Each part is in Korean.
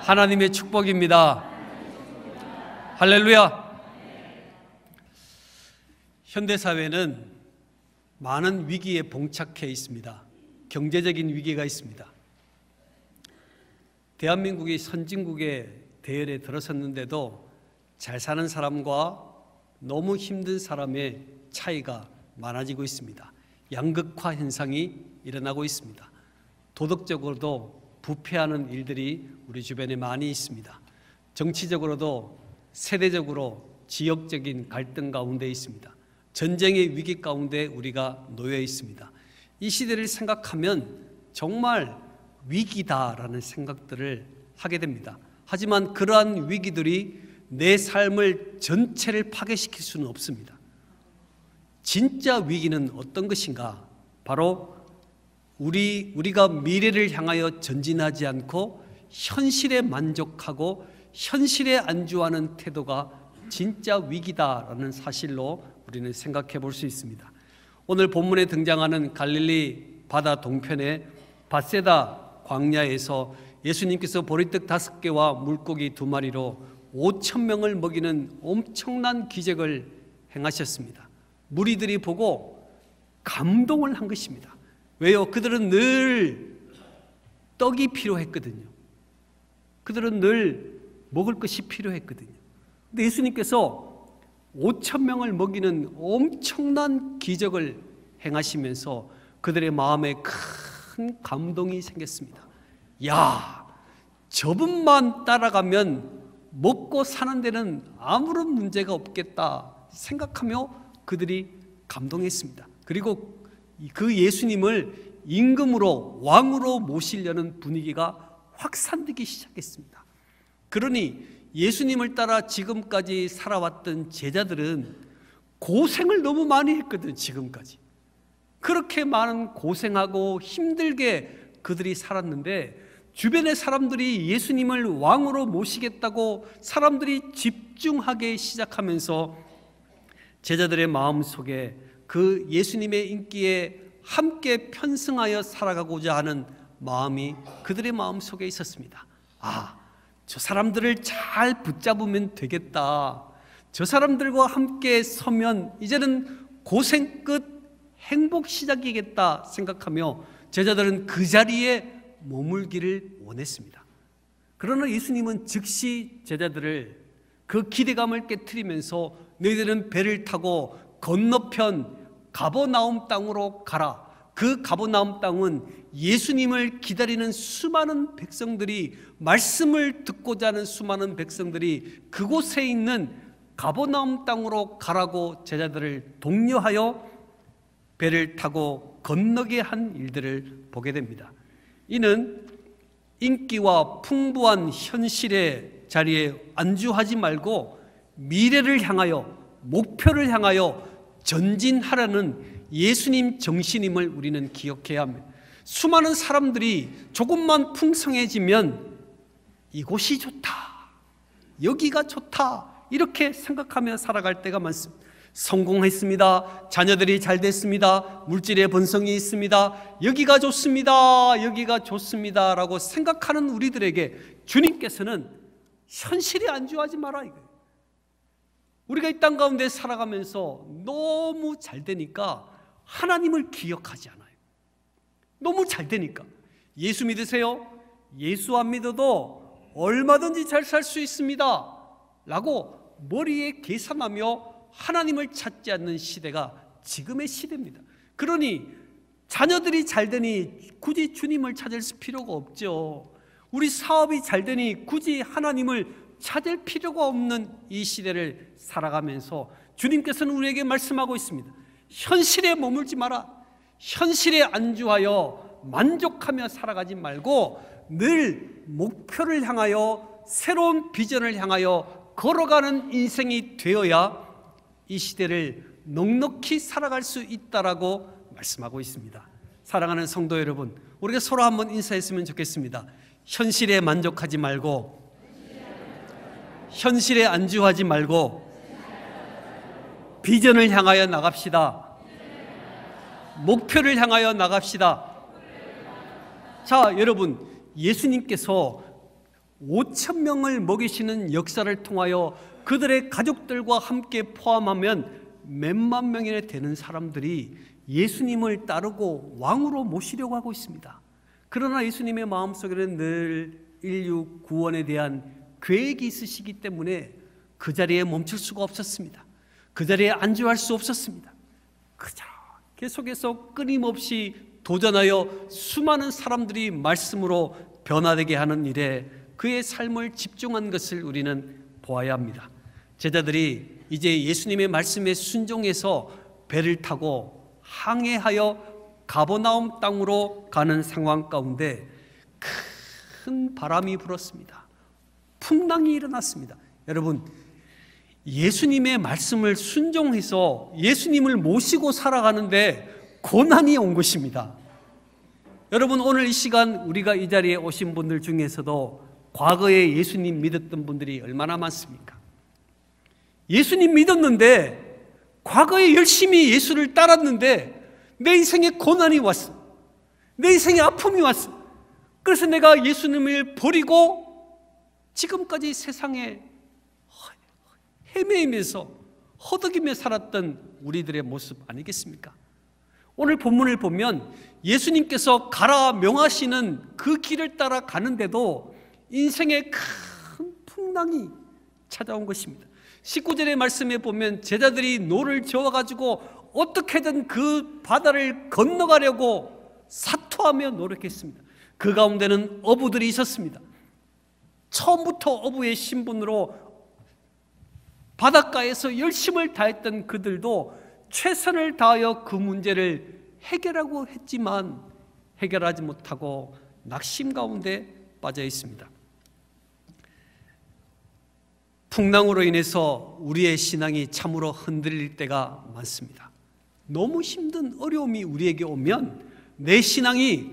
하나님의 축복입니다. 할렐루야. 현대사회는 많은 위기에 봉착해 있습니다. 경제적인 위기가 있습니다. 대한민국이 선진국의 대열에 들어섰는데도 잘 사는 사람과 너무 힘든 사람의 차이가 많아지고 있습니다. 양극화 현상이 일어나고 있습니다. 도덕적으로도 부패하는 일들이 우리 주변에 많이 있습니다. 정치적으로도 세대적으로 지역적인 갈등 가운데 있습니다. 전쟁의 위기 가운데 우리가 놓여 있습니다. 이 시대를 생각하면 정말 위기다라는 생각들을 하게 됩니다. 하지만 그러한 위기들이 내 삶을 전체를 파괴시킬 수는 없습니다. 진짜 위기는 어떤 것인가? 바로 우리가 미래를 향하여 전진하지 않고 현실에 만족하고 현실에 안주하는 태도가 진짜 위기다라는 사실로 우리는 생각해 볼 수 있습니다. 오늘 본문에 등장하는 갈릴리 바다 동편의 밧세다 광야에서 예수님께서 보리떡 5개와 물고기 2마리로 5,000명을 먹이는 엄청난 기적을 행하셨습니다. 무리들이 보고 감동을 한 것입니다. 왜요? 그들은 늘 떡이 필요했거든요. 그들은 늘 먹을 것이 필요했거든요. 근데 예수님께서 5,000명을 먹이는 엄청난 기적을 행하시면서 그들의 마음에 큰 감동이 생겼습니다. 야, 저분만 따라가면 먹고 사는 데는 아무런 문제가 없겠다 생각하며 그들이 감동했습니다. 그리고 그 예수님을 임금으로 왕으로 모시려는 분위기가 확산되기 시작했습니다. 그러니 예수님을 따라 지금까지 살아왔던 제자들은 고생을 너무 많이 했거든. 지금까지 그렇게 많은 고생하고 힘들게 그들이 살았는데 주변의 사람들이 예수님을 왕으로 모시겠다고 사람들이 집중하기 시작하면서 제자들의 마음속에 그 예수님의 인기에 함께 편승하여 살아가고자 하는 마음이 그들의 마음속에 있었습니다. 아, 저 사람들을 잘 붙잡으면 되겠다. 저 사람들과 함께 서면 이제는 고생 끝 행복 시작이겠다 생각하며 제자들은 그 자리에 머물기를 원했습니다. 그러나 예수님은 즉시 제자들을 그 기대감을 깨트리면서 너희들은 배를 타고 건너편 가버나움 땅으로 가라. 그 가버나움 땅은 예수님을 기다리는 수많은 백성들이, 말씀을 듣고자 하는 수많은 백성들이 그곳에 있는 가버나움 땅으로 가라고 제자들을 독려하여 배를 타고 건너게 한 일들을 보게 됩니다. 이는 인기와 풍부한 현실의 자리에 안주하지 말고 미래를 향하여, 목표를 향하여 전진하라는 예수님 정신임을 우리는 기억해야 합니다. 수많은 사람들이 조금만 풍성해지면 이곳이 좋다, 여기가 좋다 이렇게 생각하며 살아갈 때가 많습니다. 성공했습니다. 자녀들이 잘 됐습니다. 물질의 번성이 있습니다. 여기가 좋습니다. 여기가 좋습니다 라고 생각하는 우리들에게 주님께서는 현실에 안주하지 마라 이거예요. 우리가 이 땅 가운데 살아가면서 너무 잘 되니까 하나님을 기억하지 않아요. 너무 잘 되니까. 예수 믿으세요? 예수 안 믿어도 얼마든지 잘 살 수 있습니다 라고 머리에 계산하며 하나님을 찾지 않는 시대가 지금의 시대입니다. 그러니 자녀들이 잘 되니 굳이 주님을 찾을 필요가 없죠. 우리 사업이 잘 되니 굳이 하나님을 찾을 필요가 없는 이 시대를 살아가면서 주님께서는 우리에게 말씀하고 있습니다. 현실에 머물지 마라. 현실에 안주하여 만족하며 살아가지 말고 늘 목표를 향하여, 새로운 비전을 향하여 걸어가는 인생이 되어야 이 시대를 넉넉히 살아갈 수 있다라고 말씀하고 있습니다. 사랑하는 성도 여러분, 우리가 서로 한번 인사했으면 좋겠습니다. 현실에 만족하지 말고, 현실에 안주하지 말고 비전을 향하여 나갑시다. 목표를 향하여 나갑시다. 자, 여러분, 예수님께서 5천 명을 먹이시는 역사를 통하여 그들의 가족들과 함께 포함하면 몇만 명이나 되는 사람들이 예수님을 따르고 왕으로 모시려고 하고 있습니다. 그러나 예수님의 마음속에는 늘 인류 구원에 대한 계획이 있으시기 때문에 그 자리에 멈출 수가 없었습니다. 그 자리에 안주할 수 없었습니다. 그저 계속해서 끊임없이 도전하여 수많은 사람들이 말씀으로 변화되게 하는 일에 그의 삶을 집중한 것을 우리는 보아야 합니다. 제자들이 이제 예수님의 말씀에 순종해서 배를 타고 항해하여 가버나움 땅으로 가는 상황 가운데 큰 바람이 불었습니다. 풍랑이 일어났습니다. 여러분, 예수님의 말씀을 순종해서 예수님을 모시고 살아가는데 고난이 온 것입니다. 여러분, 오늘 이 시간 우리가 이 자리에 오신 분들 중에서도 과거에 예수님 믿었던 분들이 얼마나 많습니까? 예수님 믿었는데 과거에 열심히 예수를 따랐는데 내 인생에 고난이 왔어. 내 인생에 아픔이 왔어. 그래서 내가 예수님을 버리고 지금까지 세상에 헤매이면서 허덕이며 살았던 우리들의 모습 아니겠습니까? 오늘 본문을 보면 예수님께서 가라 명하시는 그 길을 따라 가는데도 인생에 큰 풍랑이 찾아온 것입니다. 19절의 말씀에 보면 제자들이 노를 저어가지고 어떻게든 그 바다를 건너가려고 사투하며 노력했습니다. 그 가운데는 어부들이 있었습니다. 처음부터 어부의 신분으로 바닷가에서 열심을 다했던 그들도 최선을 다하여 그 문제를 해결하고 했지만 해결하지 못하고 낙심 가운데 빠져 있습니다. 풍랑으로 인해서 우리의 신앙이 참으로 흔들릴 때가 많습니다. 너무 힘든 어려움이 우리에게 오면 내 신앙이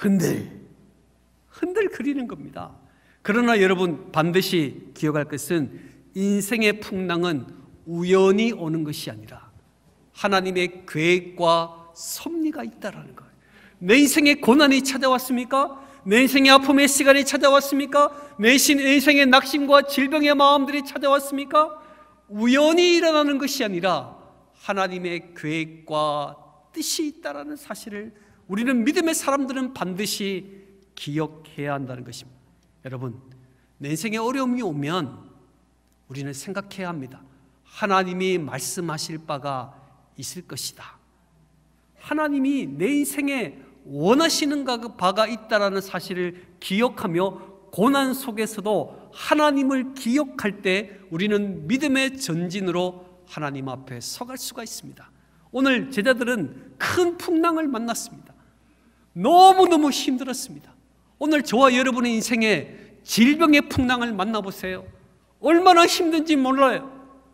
흔들거리는 겁니다. 그러나 여러분 반드시 기억할 것은 인생의 풍랑은 우연히 오는 것이 아니라 하나님의 계획과 섭리가 있다라는 거예요. 내 인생에 고난이 찾아왔습니까? 내 인생의 아픔의 시간이 찾아왔습니까? 내 인생의 낙심과 질병의 마음들이 찾아왔습니까? 우연히 일어나는 것이 아니라 하나님의 계획과 뜻이 있다라는 사실을 우리는 믿음의 사람들은 반드시 기억해야 한다는 것입니다. 여러분, 내 인생에 어려움이 오면 우리는 생각해야 합니다. 하나님이 말씀하실 바가 있을 것이다. 하나님이 내 인생에 원하시는 바가 있다라는 사실을 기억하며 고난 속에서도 하나님을 기억할 때 우리는 믿음의 전진으로 하나님 앞에 서갈 수가 있습니다. 오늘 제자들은 큰 풍랑을 만났습니다. 너무너무 힘들었습니다. 오늘 저와 여러분의 인생에 질병의 풍랑을 만나보세요. 얼마나 힘든지 몰라요.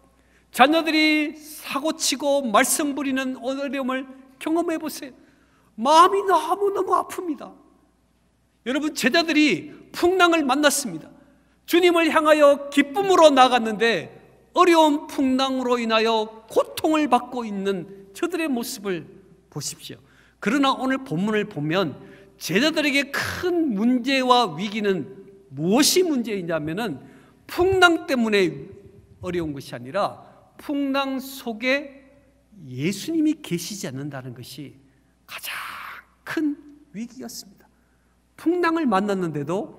자녀들이 사고치고 말썽 부리는 어려움을 경험해 보세요. 마음이 너무너무 아픕니다. 여러분, 제자들이 풍랑을 만났습니다. 주님을 향하여 기쁨으로 나갔는데 어려운 풍랑으로 인하여 고통을 받고 있는 저들의 모습을 보십시오. 그러나 오늘 본문을 보면 제자들에게 큰 문제와 위기는 무엇이 문제이냐면은 풍랑 때문에 어려운 것이 아니라 풍랑 속에 예수님이 계시지 않는다는 것이 가장 큰 위기였습니다. 풍랑을 만났는데도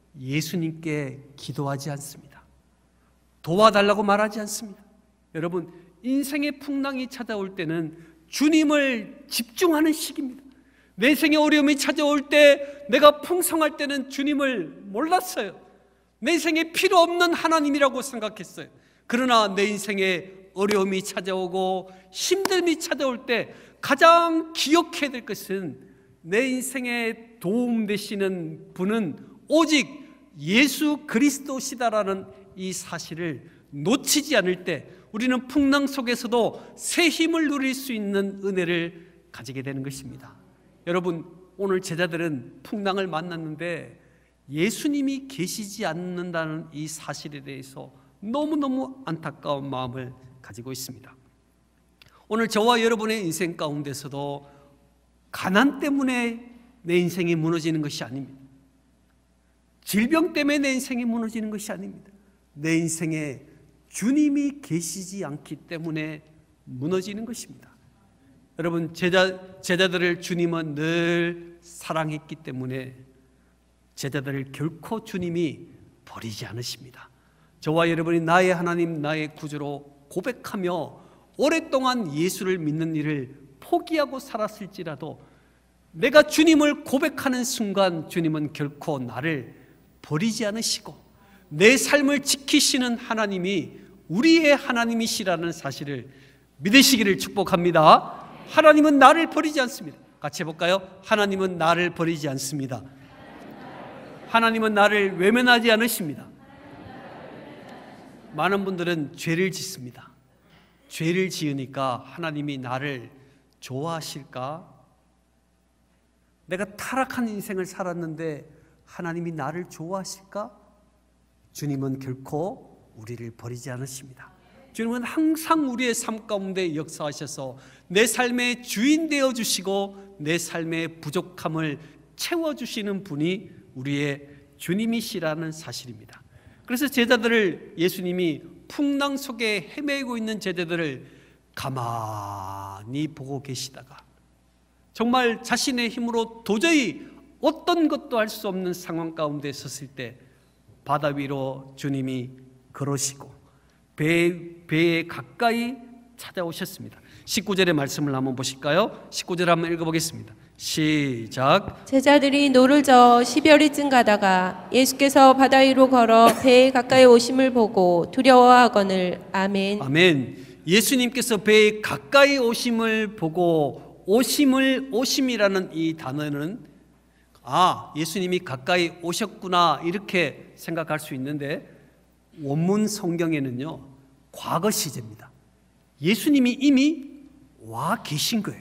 예수님께 기도하지 않습니다. 도와달라고 말하지 않습니다. 여러분, 인생의 풍랑이 찾아올 때는 주님을 집중하는 시기입니다. 내 생의 어려움이 찾아올 때 내가 풍성할 때는 주님을 몰랐어요. 내 인생에 필요 없는 하나님이라고 생각했어요. 그러나 내 인생에 어려움이 찾아오고 힘듦이 찾아올 때 가장 기억해야 될 것은 내 인생에 도움 되시는 분은 오직 예수 그리스도시다라는 이 사실을 놓치지 않을 때 우리는 풍랑 속에서도 새 힘을 누릴 수 있는 은혜를 가지게 되는 것입니다. 여러분, 오늘 제자들은 풍랑을 만났는데 예수님이 계시지 않는다는 이 사실에 대해서 너무너무 안타까운 마음을 가지고 있습니다. 오늘 저와 여러분의 인생 가운데서도 가난 때문에 내 인생이 무너지는 것이 아닙니다. 질병 때문에 내 인생이 무너지는 것이 아닙니다. 내 인생에 주님이 계시지 않기 때문에 무너지는 것입니다. 여러분, 제자들을 주님은 늘 사랑했기 때문에 제자들을 결코 주님이 버리지 않으십니다. 저와 여러분이 나의 하나님, 나의 구주로 고백하며 오랫동안 예수를 믿는 일을 포기하고 살았을지라도 내가 주님을 고백하는 순간 주님은 결코 나를 버리지 않으시고 내 삶을 지키시는 하나님이 우리의 하나님이시라는 사실을 믿으시기를 축복합니다. 하나님은 나를 버리지 않습니다. 같이 해볼까요? 하나님은 나를 버리지 않습니다. 하나님은 나를 외면하지 않으십니다. 많은 분들은 죄를 짓습니다. 죄를 지으니까 하나님이 나를 좋아하실까? 내가 타락한 인생을 살았는데 하나님이 나를 좋아하실까? 주님은 결코 우리를 버리지 않으십니다. 주님은 항상 우리의 삶 가운데 역사하셔서 내 삶의 주인 되어 주시고 내 삶의 부족함을 채워주시는 분이 우리의 주님이시라는 사실입니다. 그래서 제자들을 예수님이 풍랑 속에 헤매고 있는 제자들을 가만히 보고 계시다가 정말 자신의 힘으로 도저히 어떤 것도 할 수 없는 상황 가운데 섰을 때 바다 위로 주님이 걸으시고 배에 가까이 찾아오셨습니다. 19절의 말씀을 한번 보실까요? 19절 한번 읽어보겠습니다. 시작. 제자들이 노를 저어 10여리쯤 가다가 예수께서 바다 위로 걸어 배에 가까이 오심을 보고 두려워하거늘. 아멘. 아멘. 예수님께서 배에 가까이 오심을 보고 오심이라는 이 단어는 예수님이 가까이 오셨구나 이렇게 생각할 수 있는데 원문 성경에는요 과거 시제입니다. 예수님이 이미 와 계신 거예요.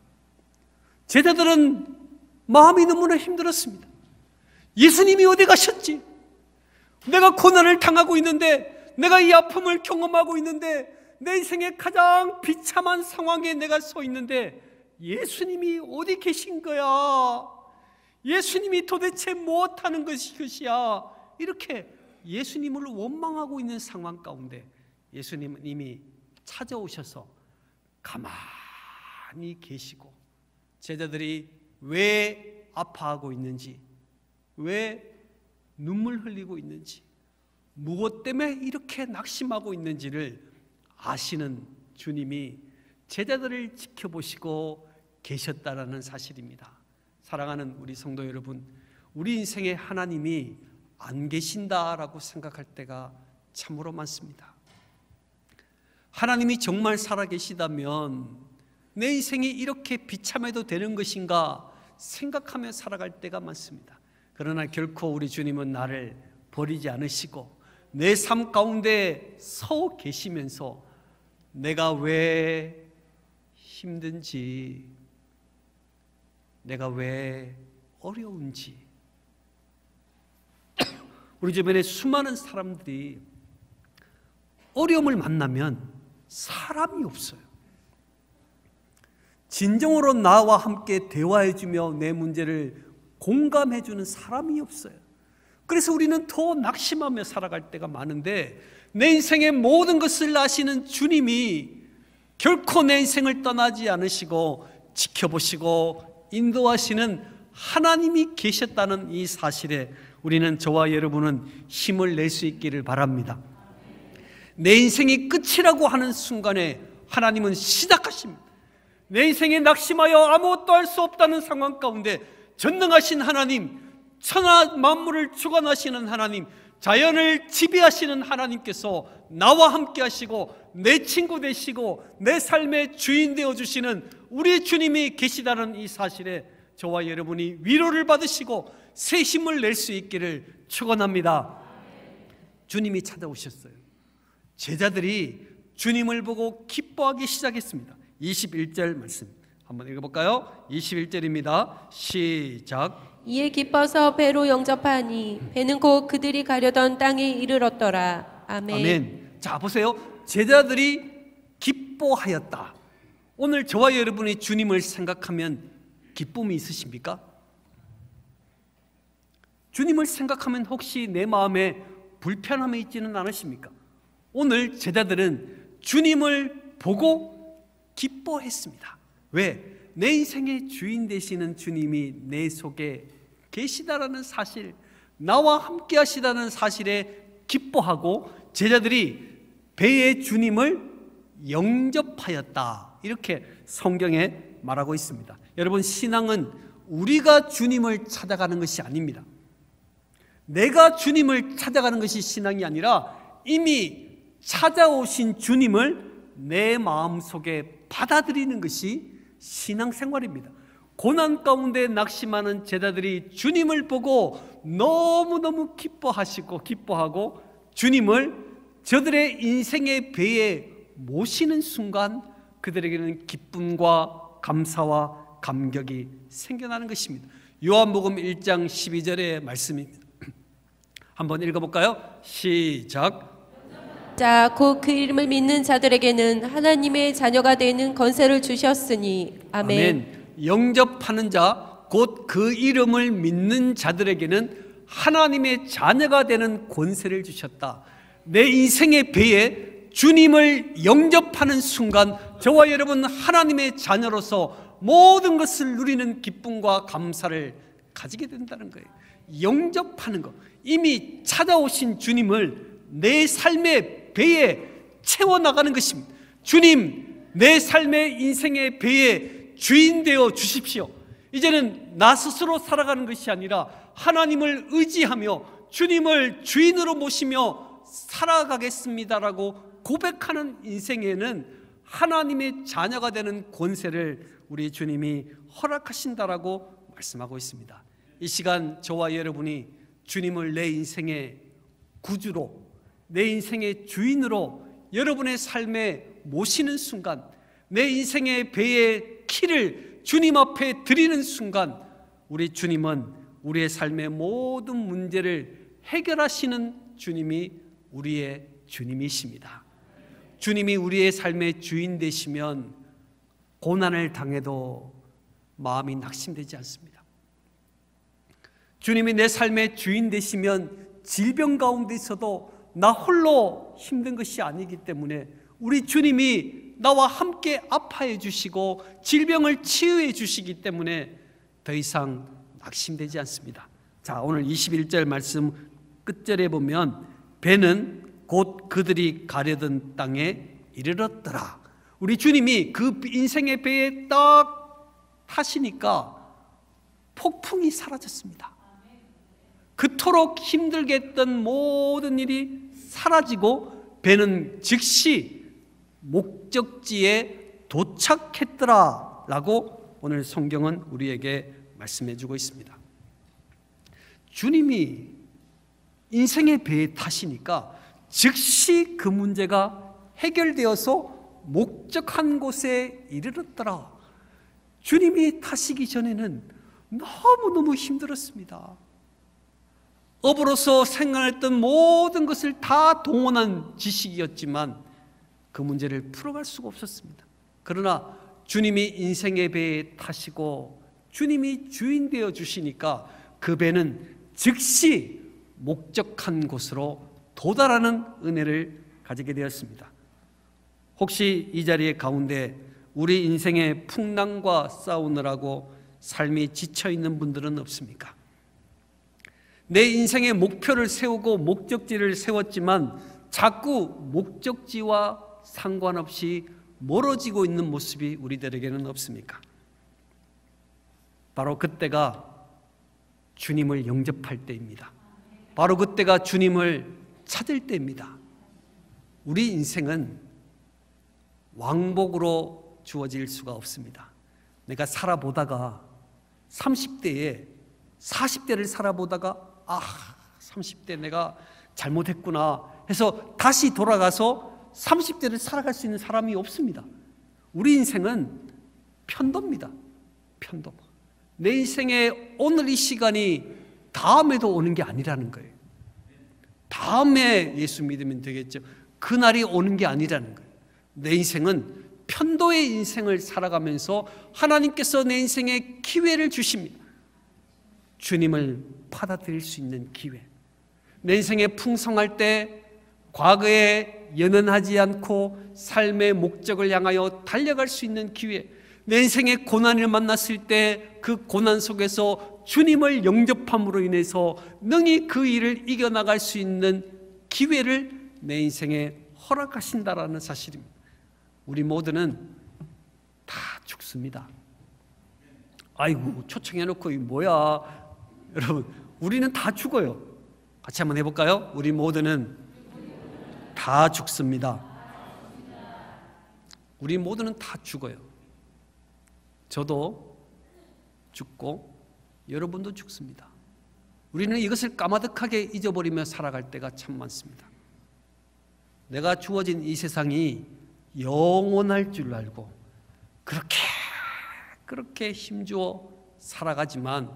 제자들은 마음이 너무나 힘들었습니다. 예수님이 어디 가셨지? 내가 고난을 당하고 있는데, 내가 이 아픔을 경험하고 있는데, 내 인생의 가장 비참한 상황에 내가 서 있는데 예수님이 어디 계신 거야? 예수님이 도대체 무엇하는 것이야? 이렇게 예수님을 원망하고 있는 상황 가운데 예수님은 이미 찾아오셔서 가만히 계시고 제자들이 왜 아파하고 있는지, 왜 눈물 흘리고 있는지, 무엇 때문에 이렇게 낙심하고 있는지를 아시는 주님이 제자들을 지켜보시고 계셨다라는 사실입니다. 사랑하는 우리 성도 여러분, 우리 인생에 하나님이 안 계신다라고 생각할 때가 참으로 많습니다. 하나님이 정말 살아계시다면 내 인생이 이렇게 비참해도 되는 것인가 생각하며 살아갈 때가 많습니다. 그러나 결코 우리 주님은 나를 버리지 않으시고 내 삶 가운데 서 계시면서 내가 왜 힘든지, 내가 왜 어려운지, 우리 주변에 수많은 사람들이 어려움을 만나면 사람이 없어요. 진정으로 나와 함께 대화해주며 내 문제를 공감해주는 사람이 없어요. 그래서 우리는 더 낙심하며 살아갈 때가 많은데 내 인생의 모든 것을 아시는 주님이 결코 내 인생을 떠나지 않으시고 지켜보시고 인도하시는 하나님이 계셨다는 이 사실에 우리는, 저와 여러분은 힘을 낼 수 있기를 바랍니다. 내 인생이 끝이라고 하는 순간에 하나님은 시작하십니다. 내 인생에 낙심하여 아무것도 할 수 없다는 상황 가운데 전능하신 하나님, 천하 만물을 주관하시는 하나님, 자연을 지배하시는 하나님께서 나와 함께 하시고 내 친구 되시고 내 삶의 주인 되어주시는 우리 주님이 계시다는 이 사실에 저와 여러분이 위로를 받으시고 새 힘을 낼 수 있기를 축원합니다. 주님이 찾아오셨어요. 제자들이 주님을 보고 기뻐하기 시작했습니다. 21절 말씀 한번 읽어볼까요? 21절입니다. 시작. 이에 기뻐서 배로 영접하니 배는 곧 그들이 가려던 땅에 이르렀더라. 아멘. 아멘. 자, 보세요. 제자들이 기뻐하였다. 오늘 저와 여러분이 주님을 생각하면 기쁨이 있으십니까? 주님을 생각하면 혹시 내 마음에 불편함이 있지는 않으십니까? 오늘 제자들은 주님을 보고 기뻐했습니다. 왜? 내 인생의 주인 되시는 주님이 내 속에 계시다라는 사실, 나와 함께 하시다는 사실에 기뻐하고 제자들이 배의 주님을 영접하였다, 이렇게 성경에 말하고 있습니다. 여러분, 신앙은 우리가 주님을 찾아가는 것이 아닙니다. 내가 주님을 찾아가는 것이 신앙이 아니라 이미 찾아오신 주님을 내 마음속에 받아들이는 것이 신앙생활입니다. 고난 가운데 낙심하는 제자들이 주님을 보고 너무너무 기뻐하고 주님을 저들의 인생의 배에 모시는 순간 그들에게는 기쁨과 감사와 감격이 생겨나는 것입니다. 요한복음 1장 12절의 말씀입니다. 한번 읽어볼까요? 시작. 자, 곧 그 이름을 믿는 자들에게는 하나님의 자녀가 되는 권세를 주셨으니. 아멘. 아멘. 영접하는 자, 곧 그 이름을 믿는 자들에게는 하나님의 자녀가 되는 권세를 주셨다. 내 인생의 배에 주님을 영접하는 순간 저와 여러분 하나님의 자녀로서 모든 것을 누리는 기쁨과 감사를 가지게 된다는 거예요. 영접하는 것, 이미 찾아오신 주님을 내 삶의 배에 채워나가는 것입니다. 주님, 내 삶의 인생의 배에 주인 되어 주십시오. 이제는 나 스스로 살아가는 것이 아니라 하나님을 의지하며 주님을 주인으로 모시며 살아가겠습니다라고 고백하는 인생에는 하나님의 자녀가 되는 권세를 우리 주님이 허락하신다라고 말씀하고 있습니다. 이 시간 저와 여러분이 주님을 내 인생의 구주로, 내 인생의 주인으로 여러분의 삶에 모시는 순간, 내 인생의 배의 키를 주님 앞에 드리는 순간 우리 주님은 우리의 삶의 모든 문제를 해결하시는 주님이 우리의 주님이십니다. 주님이 우리의 삶의 주인 되시면 고난을 당해도 마음이 낙심되지 않습니다. 주님이 내 삶의 주인 되시면 질병 가운데 있어도 나 홀로 힘든 것이 아니기 때문에 우리 주님이 나와 함께 아파해 주시고 질병을 치유해 주시기 때문에 더 이상 낙심되지 않습니다. 자, 오늘 21절 말씀 끝절에 보면 배는 곧 그들이 가려던 땅에 이르렀더라. 우리 주님이 그 인생의 배에 딱 타시니까 폭풍이 사라졌습니다. 그토록 힘들게 했던 모든 일이 사라지고 배는 즉시 목적지에 도착했더라 라고 오늘 성경은 우리에게 말씀해 주고 있습니다. 주님이 인생의 배에 타시니까 즉시 그 문제가 해결되어서 목적한 곳에 이르렀더라. 주님이 타시기 전에는 너무너무 힘들었습니다. 업으로서 생각했던 모든 것을 다 동원한 지식이었지만 그 문제를 풀어갈 수가 없었습니다. 그러나 주님이 인생의 배에 타시고 주님이 주인 되어 주시니까 그 배는 즉시 목적한 곳으로 도달하는 은혜를 가지게 되었습니다. 혹시 이 자리에 가운데 우리 인생의 풍랑과 싸우느라고 삶이 지쳐있는 분들은 없습니까? 내 인생의 목표를 세우고 목적지를 세웠지만 자꾸 목적지와 상관없이 멀어지고 있는 모습이 우리들에게는 없습니까? 바로 그때가 주님을 영접할 때입니다. 바로 그때가 주님을 찾을 때입니다. 우리 인생은 왕복으로 주어질 수가 없습니다. 내가 살아보다가 30대에 40대를 살아보다가 30대 내가 잘못했구나 해서 다시 돌아가서 30대를 살아갈 수 있는 사람이 없습니다. 우리 인생은 편도입니다. 편도. 내 인생의 오늘 이 시간이 다음에도 오는 게 아니라는 거예요. 다음에 예수 믿으면 되겠죠. 그날이 오는 게 아니라는 거예요. 내 인생은 편도의 인생을 살아가면서 하나님께서 내 인생에 기회를 주십니다. 주님을 받아들일 수 있는 기회, 내 인생에 풍성할 때 과거에 연연하지 않고 삶의 목적을 향하여 달려갈 수 있는 기회, 내 인생의 고난을 만났을 때 그 고난 속에서 주님을 영접함으로 인해서 능히 그 일을 이겨나갈 수 있는 기회를 내 인생에 허락하신다라는 사실입니다. 우리 모두는 다 죽습니다. 아이고, 초청해놓고 이 뭐야. 여러분, 우리는 다 죽어요. 같이 한번 해볼까요? 우리 모두는 다 죽습니다. 우리 모두는 다 죽어요. 저도 죽고 여러분도 죽습니다. 우리는 이것을 까마득하게 잊어버리며 살아갈 때가 참 많습니다. 내가 주어진 이 세상이 영원할 줄 알고 그렇게 힘주어 살아가지만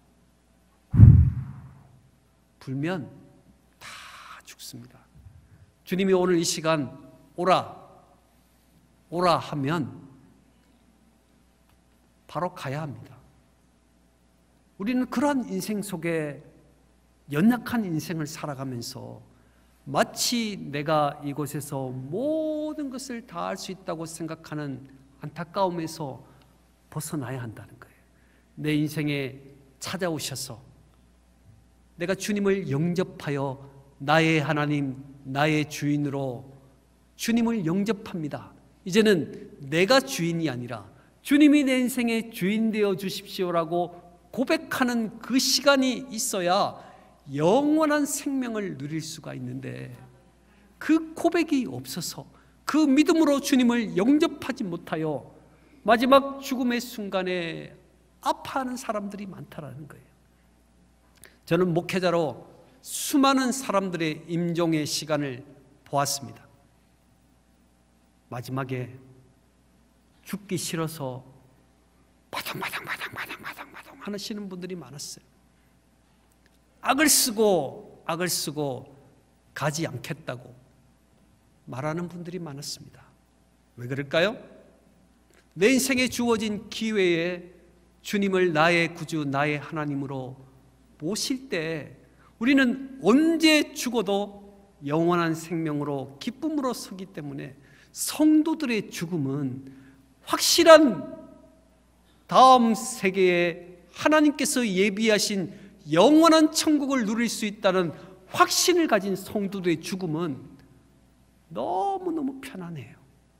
불면 다 죽습니다. 주님이 오늘 이 시간 오라 하면 바로 가야 합니다. 우리는 그러한 인생 속에 연약한 인생을 살아가면서 마치 내가 이곳에서 모든 것을 다 할 수 있다고 생각하는 안타까움에서 벗어나야 한다는 거예요. 내 인생에 찾아오셔서 내가 주님을 영접하여 나의 하나님, 나의 주인으로 주님을 영접합니다. 이제는 내가 주인이 아니라 주님이 내 인생의 주인 되어 주십시오라고 고백하는 그 시간이 있어야 영원한 생명을 누릴 수가 있는데, 그 고백이 없어서 그 믿음으로 주님을 영접하지 못하여 마지막 죽음의 순간에 아파하는 사람들이 많다라는 거예요. 저는 목회자로 수많은 사람들의 임종의 시간을 보았습니다. 마지막에 죽기 싫어서 바닥 하시는 분들이 많았어요. 악을 쓰고 가지 않겠다고 말하는 분들이 많았습니다. 왜 그럴까요? 내 인생에 주어진 기회에 주님을 나의 구주, 나의 하나님으로 모실 때 우리는 언제 죽어도 영원한 생명으로 기쁨으로 서기 때문에 성도들의 죽음은 확실한 다음 세계에 하나님께서 예비하신 영원한 천국을 누릴 수 있다는 확신을 가진 성도들의 죽음은 너무너무 편안해요.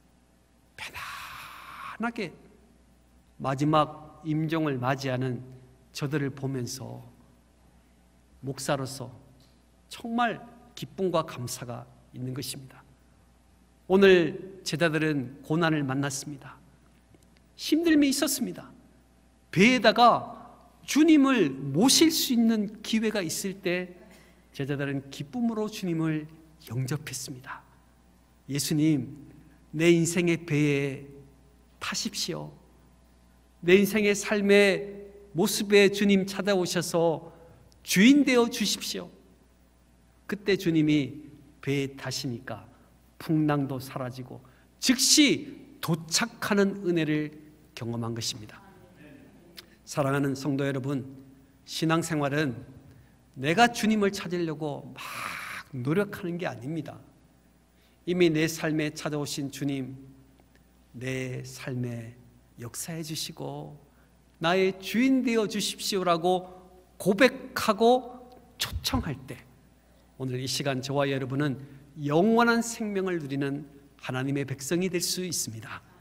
편안하게 마지막 임종을 맞이하는 저들을 보면서 목사로서 정말 기쁨과 감사가 있는 것입니다. 오늘 제자들은 고난을 만났습니다. 힘듦이 있었습니다. 배에다가 주님을 모실 수 있는 기회가 있을 때 제자들은 기쁨으로 주님을 영접했습니다. 예수님, 내 인생의 배에 타십시오. 내 인생의 삶의 모습에 주님 찾아오셔서 주인 되어 주십시오. 그때 주님이 배에 타시니까 풍랑도 사라지고 즉시 도착하는 은혜를 경험한 것입니다. 사랑하는 성도 여러분, 신앙생활은 내가 주님을 찾으려고 막 노력하는 게 아닙니다. 이미 내 삶에 찾아오신 주님, 내 삶에 역사해 주시고 나의 주인 되어 주십시오라고 고백하고 초청할 때 오늘 이 시간 저와 여러분은 영원한 생명을 누리는 하나님의 백성이 될 수 있습니다.